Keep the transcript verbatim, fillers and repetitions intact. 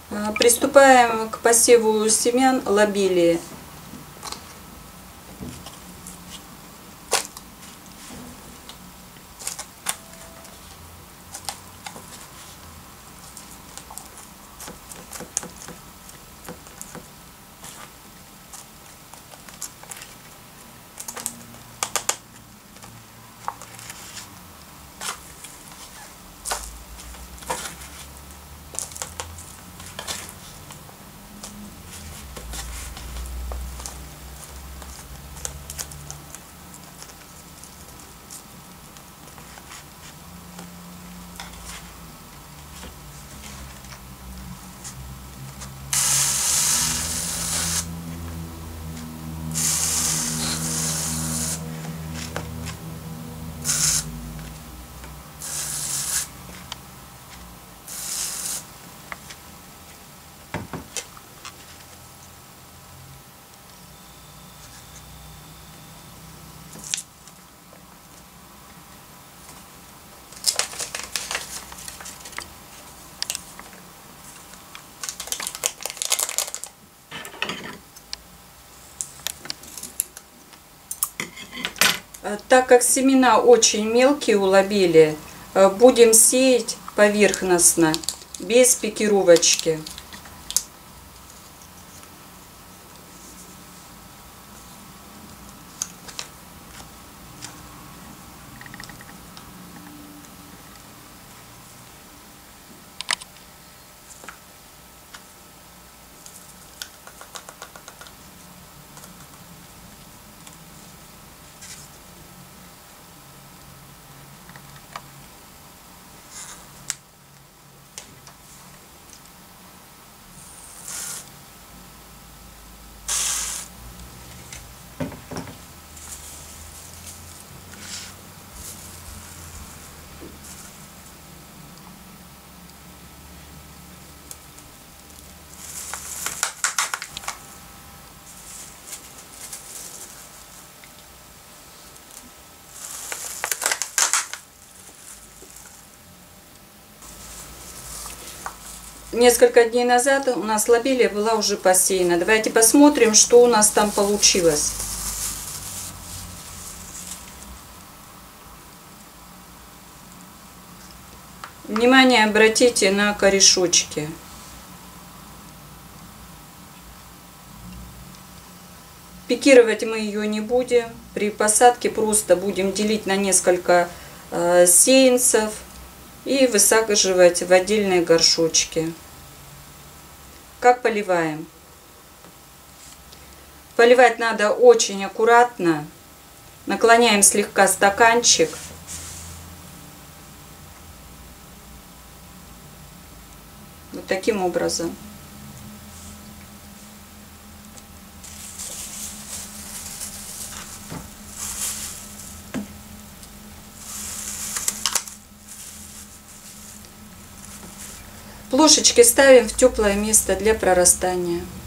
Приступаем к посеву семян лобелии. Так как семена очень мелкие у лобелии, будем сеять поверхностно, без пикировочки. Несколько дней назад у нас лобелия была уже посеяна. Давайте посмотрим, что у нас там получилось. Внимание обратите на корешочки. Пикировать мы ее не будем. При посадке просто будем делить на несколько э, сеянцев и высаживать в отдельные горшочки. Как поливаем? Поливать надо очень аккуратно. Наклоняем слегка стаканчик. Вот таким образом. Плошечки ставим в теплое место для прорастания.